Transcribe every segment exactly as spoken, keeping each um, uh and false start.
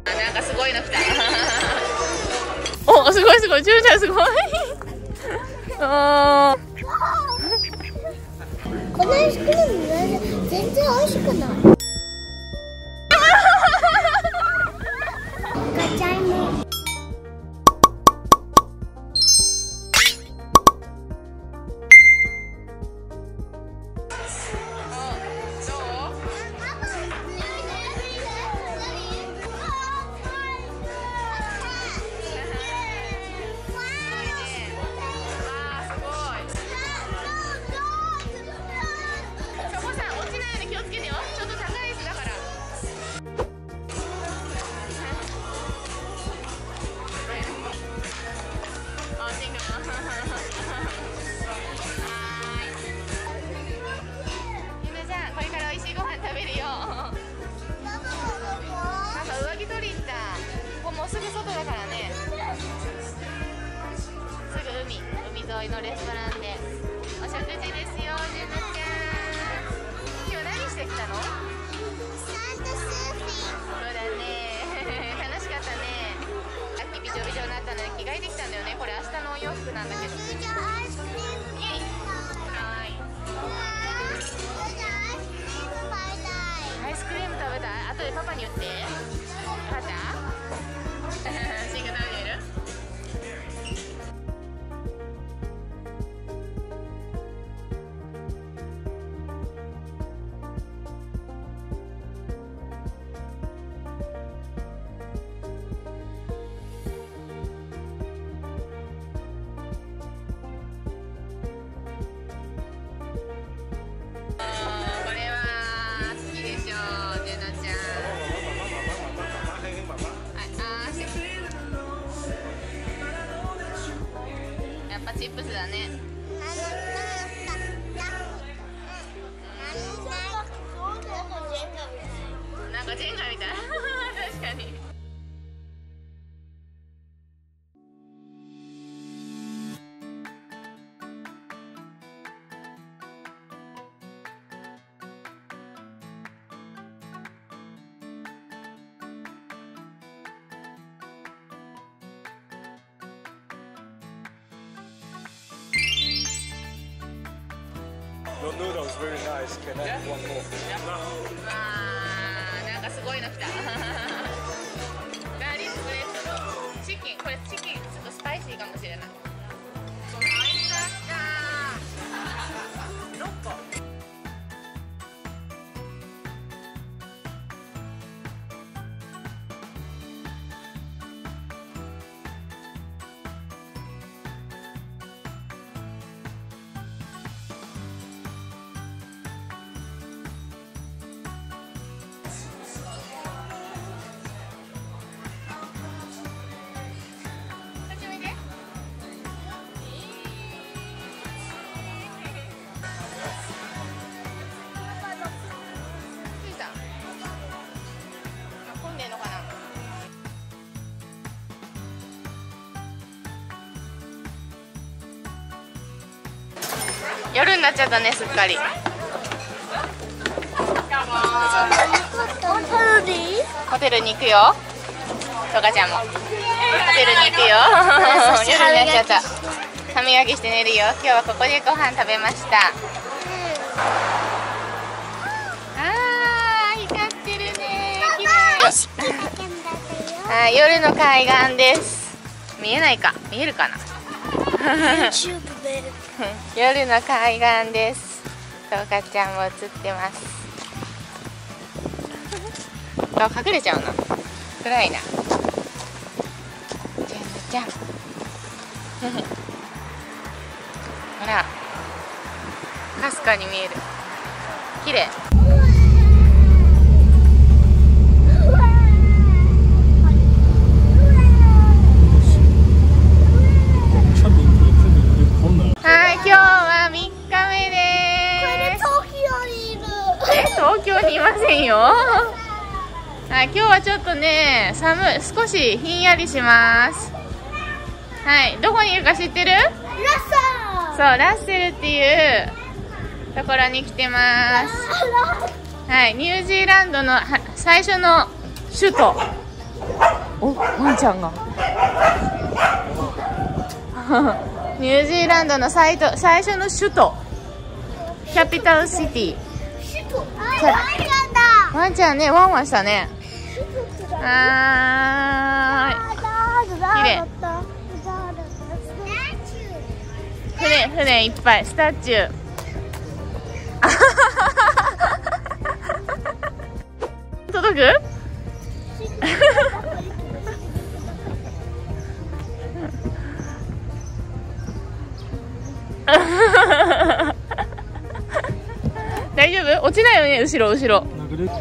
なんかすごいの来た。お、すごいすごい、ジュンちゃんすごい。おー。 このアイスクリーム全然美味しくない。ガチャイモ。 すぐ外だからね。すぐ海、海沿いのレストランでお食事ですよ、ジュナちゃん。今日何してきたの？ サンドスーフィン。 そうだね。楽しかったね。さっきびちょびちょになったので着替えてきたんだよね。これ明日のお洋服なんだけど。 じゃあアイスクリーム。 イエイ。はい。アイスクリーム食べたい。後でパパに言って。わかった？シング食べてる？これは好きでしょ、ジュナちゃん。やっぱチップスだね。なんかジェンガみたい。確かに。 Your noodles very nice. Can I have one more? わー、なんかすごいの来た。ガーリックブレッドのチキン、これチキンちょっとスパイシーかもしれない。美味しかった。ろっこ。夜になっちゃったね、すっかり。ホテルに行くよ。とかちゃんも。ホテルに行くよ。夜になっちゃった。歯磨きして寝るよ。今日はここでご飯食べました。あー、光ってるね。綺麗。はい、夜の海岸です。見えないか、見えるかな。夜の海岸です。とうかちゃんも映ってます。顔隠れちゃうの。暗いな。ジェンヌちゃん。ほら、かすかに見える。綺麗。はい、今日はみっかめです。 これ東京にいる。 え、東京にいませんよ。はい、今日はちょっとね、寒い、少しひんやりします。はい、どこにいるか知ってる？ ラッサー。 そう、ラッセルっていうところに来てます。はい、ニュージーランドの最初の首都。 お、ワンちゃんがニュージーランドの最と最初の首都キャピタルシティ。ワンちゃんね、ワンワンしたね。はーい、きれい。船船いっぱい、スタチュー。届く？大丈夫？落ちないよね、後ろ後ろ。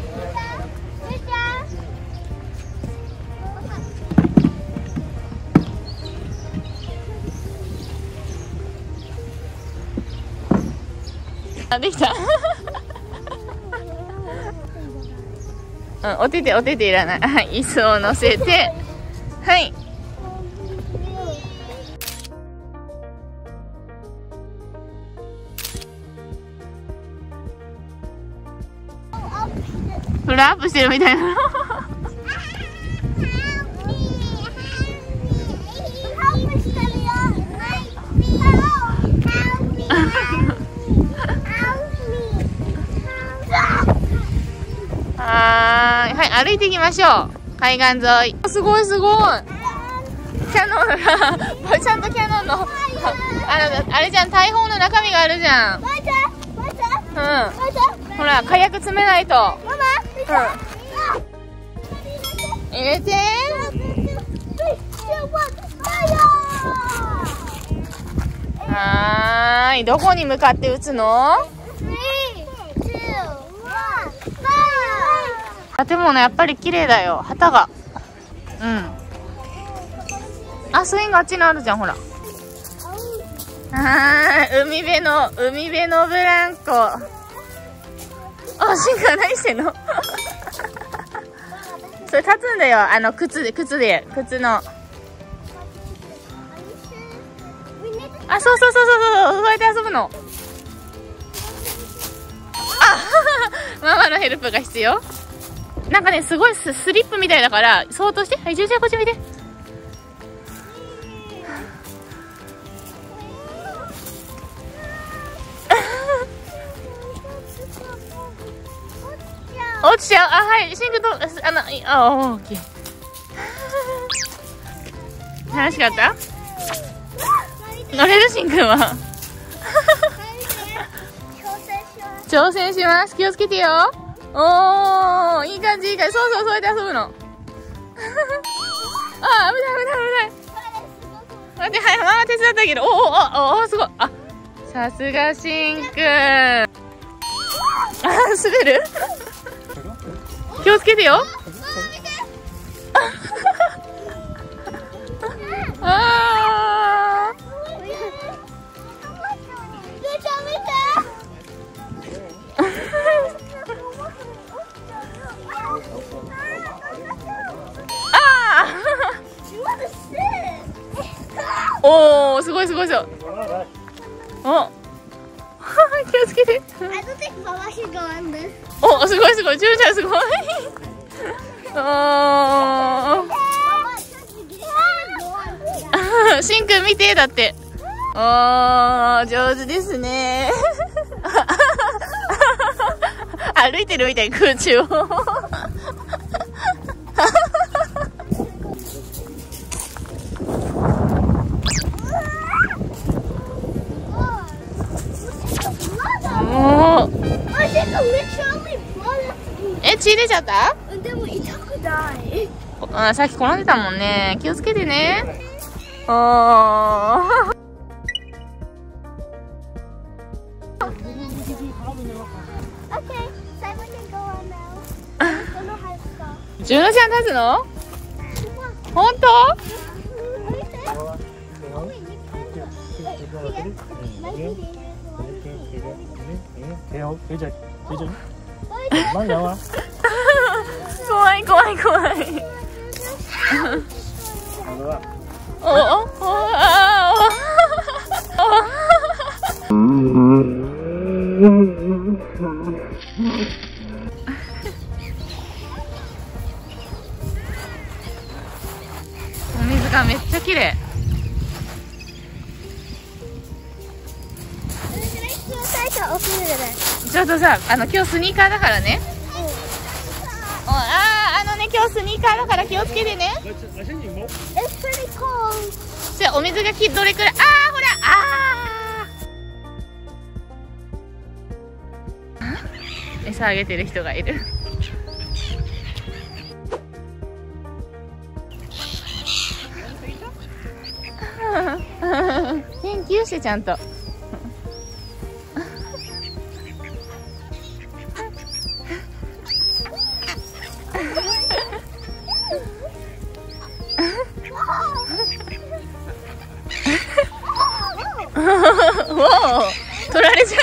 あ、できた。うん、お手手お手手いらない。はい、椅子を乗せて、はい。フルアップしてるみたいな。はーい、はい、歩いていきましょう。海岸沿い。すごいすごい。キャノンがちゃんとキャノンのあのあれじゃん、大砲の中身があるじゃん。うん。ほら、火薬詰めないと。ママ、うん、入れて。はーい、どこに向かって撃つの？建物やっぱり綺麗だよ、旗が。うん。あ、スイングあっちにあるじゃん、ほら。あー、海辺の海辺のブランコ。あ、シンクは何してんの？それ立つんだよ、あの靴で靴で靴の。あ、そうそうそうそうそう、そうやって遊ぶの。あ、ママのヘルプが必要。なんかね、すごい ス, スリップみたいだから、そうとして。はい、じゅうちゃんこっち見て。落ちちゃう。あ、はい、シンクと、あの、あ、オーケー。楽しかった？乗れる？シンくんは。挑戦します。気をつけてよ。おー、いい感じ、いい感じ。そうそう、そうやって遊ぶの。あー、危ない危ない危ない。待って、はい、ママ手伝ってあげる。おーおーおー、すごい。あ、さすがしんくん。あ、滑る？気をつけてよ。あー。おお、すごいすごいすごい。お、気をつけて。お、すごいすごい、ジュンちゃんすごい。おー、しんくん見て、だって。おー、上手ですね。歩いてるみたい、空中を。え、血出ちゃった？ でも痛くない。 あ、さっき転んでたもんね。気をつけてね。おー。ジュノちゃん立つの？本当？怖い怖い怖い。おおおさんめっちゃ綺麗。ちょっとさ、あの今日スニーカーだからね。おあー、あのね、今日スニーカーだから気をつけてね。じゃあお水がきどれくらい、あーほら、あー餌あげてる人がいる。研究してちゃんと。もう取られちゃった。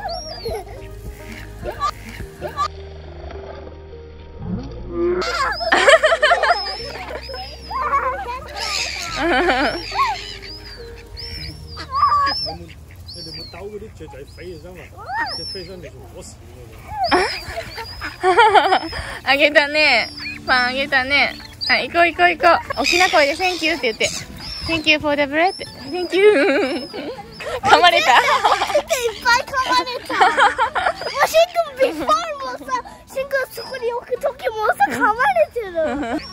あげたね。パンあげたね。はい、行こう行こう行こう。大きな声で Thank you って言って。Thank you for the bread. Thank you. 噛まれた。いっぱい噛まれた。もうシンくんビフォーもさ、シンくんそこに置くときもさ噛まれてる。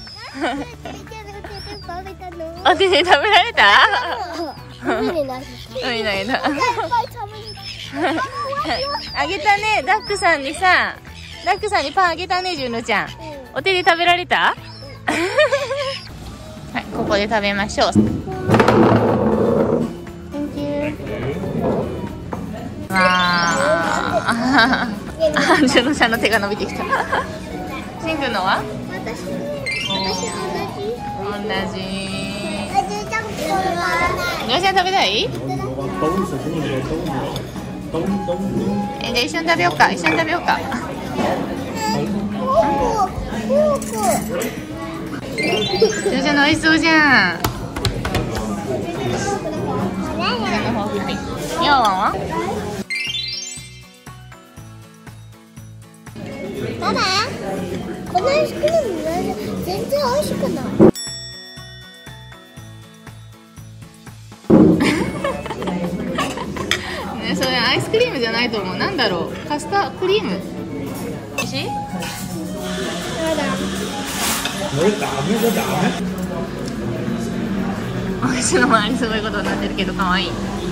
お手で食べられた？ 海に投げた。 海に投げた。あげたね、ダックさんにさ、ダックさんにパンあげたね、ジュノちゃん。お手で食べられた？はい、ここで食べましょう。Thank you。わあ、ジュノちゃんの手が伸びてきた。シンくんのは？ 私、私同じ。同じ。 同じ。ジジュノちゃん食べたい？え、じゃあ一緒に食べようか。一緒に食べようか。ジュノちゃんの美味しそうじゃん。ヨーワンは？ ただこのアイスクリーム全然美味しくない。 ね、それアイスクリームじゃないと思う。なんだろう、カスタードクリーム。美味しい？ やだ。 お口の周りすごいことになってるけど可愛い。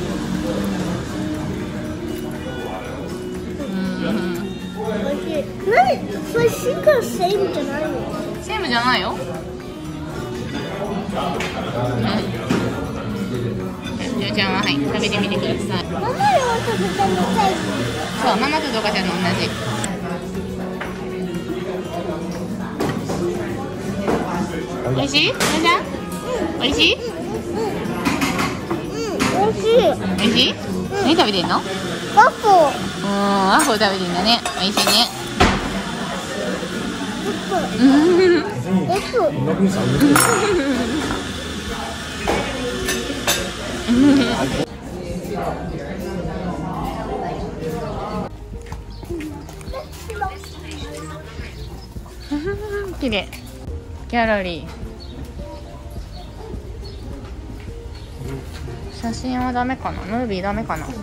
何？それシンクのセームじゃないの？ セームじゃないよ。ジュノちゃんははい食べてみてください。 ママよ食べたみたい。 そう、ママとドカちゃんの同じ。美味しい？ジュノちゃん？美味しい？ うん、美味しい。 美味しい？何食べてんの？ ワッフル。 うん、ワッフル食べてんだね。美味しいね。うん。 ワッフル。 綺麗。ギャラリー。写真はダメかな。ムービーダメかな。は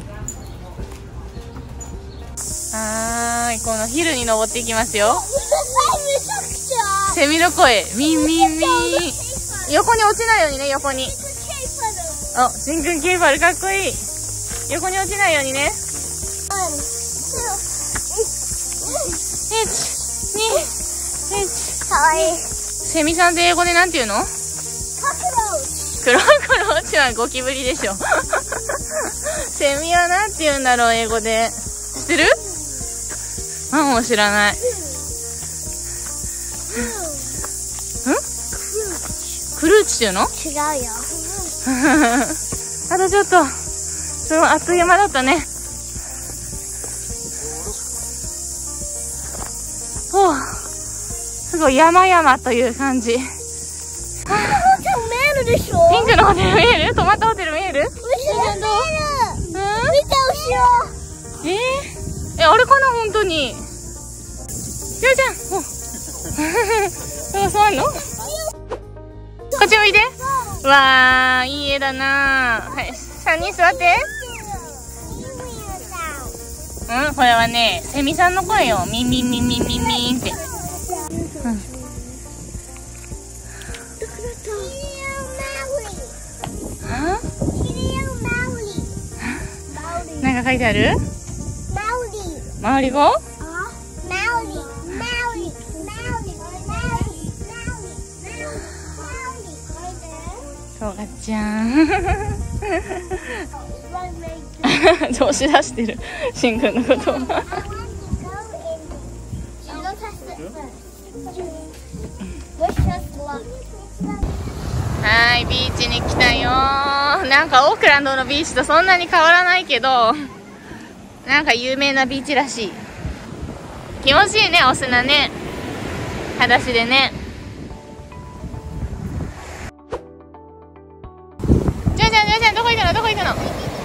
ーい、このヒルに登っていきますよ。セミの声、ミンミンミン。横に落ちないようにね、横に。あ、しんくんケーパルかっこいい。横に落ちないようにね。いち、に、いち。 かわいい。 セミさんって英語でなんて言うの？クロクローチはゴキブリでしょ。セミはなんて言うんだろう、英語で。知ってる？あ、もう知らない。ん？クルーチっていうの？ 違うよ。 あとちょっと、それもあっという間だったね。おう、すごい山々という感じ。 でしょ？ ピンクのホテル見える？トマトホテル見える？ 後ろどう？見て後ろ。 えー、え、あれかな本当に。りょうちゃん、お、そう座んの？こっち向いいで。わー、いい絵だな。はい、さんにん座って。うん、これはね、セミさんの声よ。ミンミンミンミンミンミンって。うん。なんか書いてある？マウリ語？そうがちゃん。調子出してる、しんくんのことを。はい、ビーチに来たよ。なんかオークランドのビーチとそんなに変わらないけど、なんか有名なビーチらしい。気持ちいいね、お砂ね。裸足でね。ジョーちゃん、ジョーちゃん、どこ行くの、どこ行くの。わ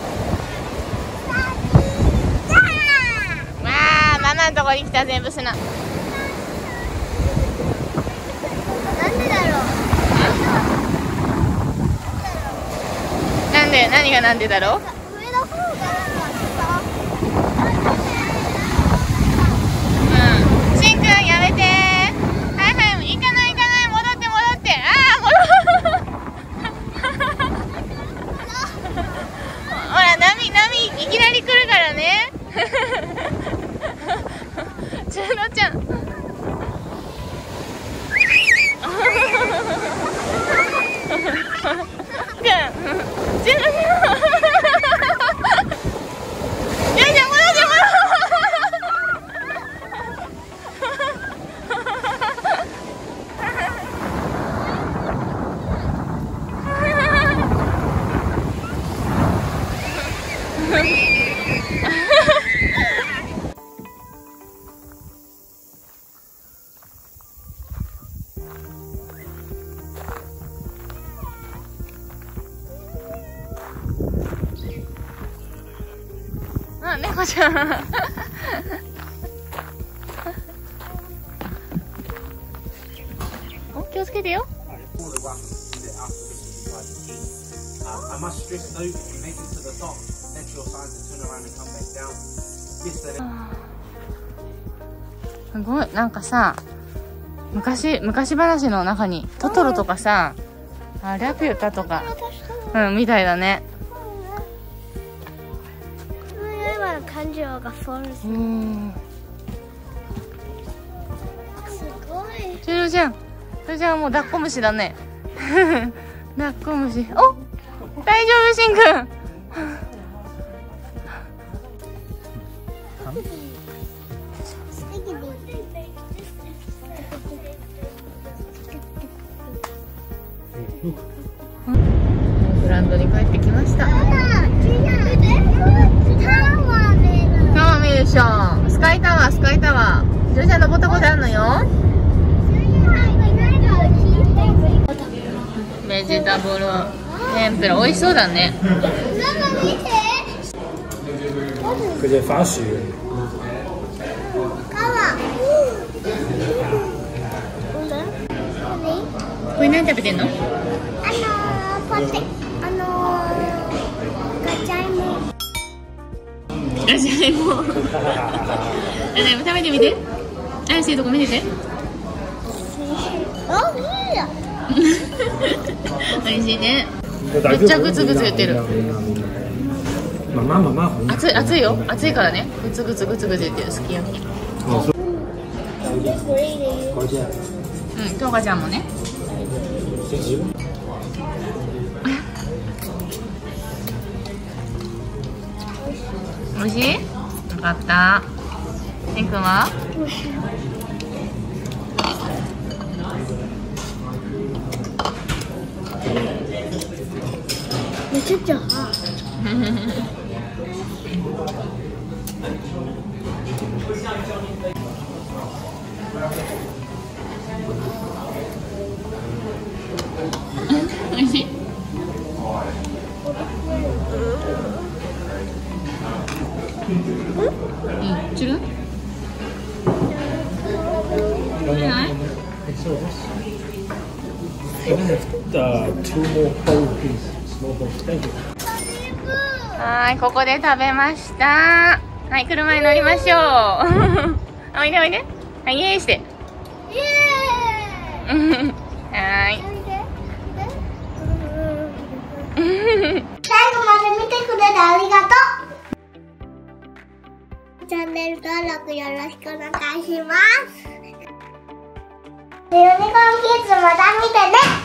あ、ママのとこに来た、全部砂。なんでだろう。 なんで、何がなんでだろう。 上の方がなんかさ。 うん。しんくん、やめて。はいはい、行かない行かない、戻って戻って。ああ、戻る。ほら、波波いきなり来るからね。ちゅうのちゃん。くん。ちゅうのちゃん。あ、猫ちゃん。お、気をつけてよ。すごい、なんかさ、昔、昔話の中にトトロとかさ、あ、ラピュタとか、うん、みたいだね。 今の感情がフォルス。 うん。 すごい。 ちゅうろちゃん、それじゃあもう抱っこ虫だね。抱っこ虫。お、大丈夫、しんくん。グランドに帰ってきました。タワー見るでしょ。スカイタワー、スカイタワー。ジョーちゃん登ったことあるのよ。ベジタブル天ぷら美味しそうだね。 可是法式。 これ何食べてんの？ あのー、ポテ、あのー、ガチャイモ。 ガチャイモ。ガチャイモ食べてみて。あやしいとこ見てて。 あ、いいや。 美味しいね。めっちゃグツグツ言ってる。熱い、熱いよ。熱いからね。グツグツグツグツ言ってる。すき焼き。うん、とうかちゃんもね。おいしい？よかった。しんくんは？ めちゃくちゃ。 おいしい？うん、チル？食べない？ Can I have uh, two more whole please? Small bowl. Thank you. はーい、ここで食べました。はい、車に乗りましょう。おいでおいで。はい、イエーイして。 イエーイ。 はーい。 最後まで見てくれてありがとう。チャンネル登録よろしくお願いします。ユニコーンキッズまた見てね。